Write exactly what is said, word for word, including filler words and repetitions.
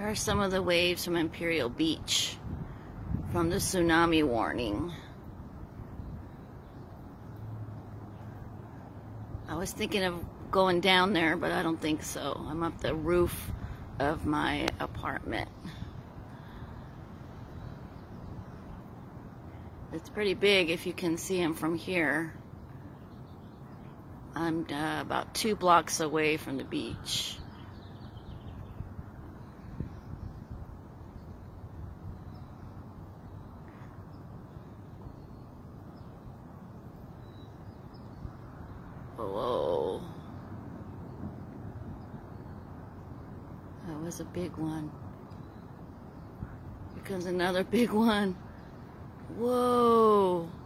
There are some of the waves from Imperial Beach from the tsunami warning. I was thinking of going down there, but I don't think so. I'm up the roof of my apartment. It's pretty big if you can see them from here. I'm uh, about two blocks away from the beach. Whoa. That was a big one. Here comes another big one. Whoa.